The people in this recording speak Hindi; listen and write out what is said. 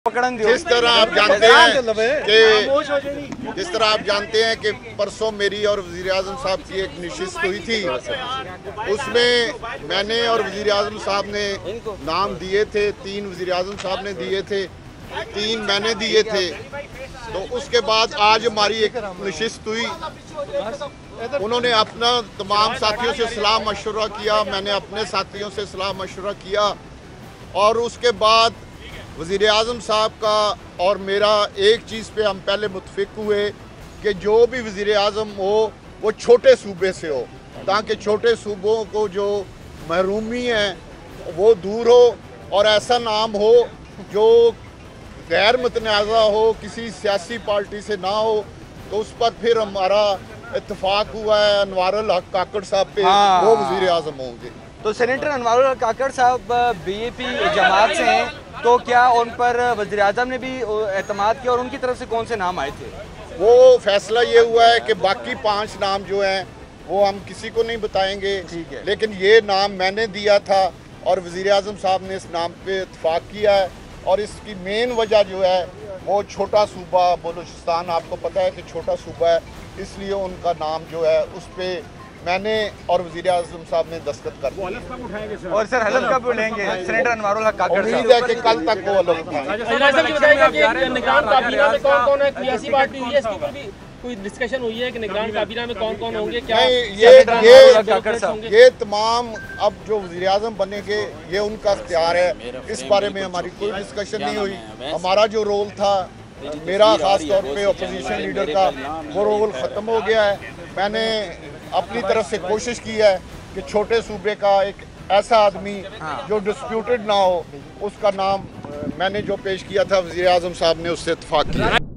जिस तरह आप जानते हैं कि परसों मेरी और वज़ीर-ए-आज़म साहब की एक नशिस्त हुई थी, उसमें मैंने और वज़ीर-ए-आज़म साहब ने नाम दिए थे। 3 वज़ीर-ए-आज़म साहब ने दिए थे, 3 मैंने दिए थे। तो उसके बाद आज हमारी एक नशिस्त हुई, उन्होंने अपना तमाम साथियों से सलाह मशवरा किया, मैंने अपने साथियों से सलाह मशवरा किया और उसके बाद वज़ीर-ए-आज़म साहब का और मेरा एक चीज़ पे हम पहले मुत्फिक हुए कि जो भी वज़ीर-ए-आज़म हो वो छोटे सूबे से हो, ताकि छोटे सूबों को जो महरूमी है वो दूर हो और ऐसा नाम हो जो गैर मुतनाज़ा हो, किसी सियासी पार्टी से ना हो। तो उस पर फिर हमारा इत्तफाक हुआ है अनवारुल हक काकड़ साहब पे, वो वज़ीर-ए-आज़म होंगे। तो सेनेटर अनवारुल हक काकड़ साहब बीएपी जमात से हैं, तो क्या उन पर वज़ीर-ए-आज़म ने भी एतमाद किया और उनकी तरफ से कौन से नाम आए थे? वो फैसला ये हुआ है कि बाकी 5 नाम जो हैं वो हम किसी को नहीं बताएंगे, लेकिन ये नाम मैंने दिया था और वज़ीर-ए-आज़म साहब ने इस नाम पे इत्तफाक किया है। और इसकी मेन वजह जो है वो छोटा सूबा बलूचिस्तान, आपको पता है कि छोटा सूबा है, इसलिए उनका नाम जो है उस पर मैंने और वज़ीर-ए-आज़म साहब ने दस्तखत कर दिया। और सर हलफ कब लेंगे सेनेटर अनवारुल हक काकड़? उम्मीद है कि कल तक वो हलफ उठाएंगे। कोई डिस्कशन हुई है कि निगरान काबीना में कौन कौन होंगे? क्या ये तमाम अब जो वज़ीर-ए-आज़म बनेंगे ये उनका इख्तियार है, इस बारे में हमारी कोई डिस्कशन नहीं हुई। हमारा जो रोल था, मेरा ख़ास तौर पे अपोजिशन लीडर का, वो रोल ख़त्म हो गया है। मैंने अपनी तरफ से कोशिश की है कि छोटे सूबे का एक ऐसा आदमी जो डिस्प्यूटेड ना हो, उसका नाम मैंने जो पेश किया था, वज़ीर-ए-आज़म साहब ने उससे इत्तफाक किया।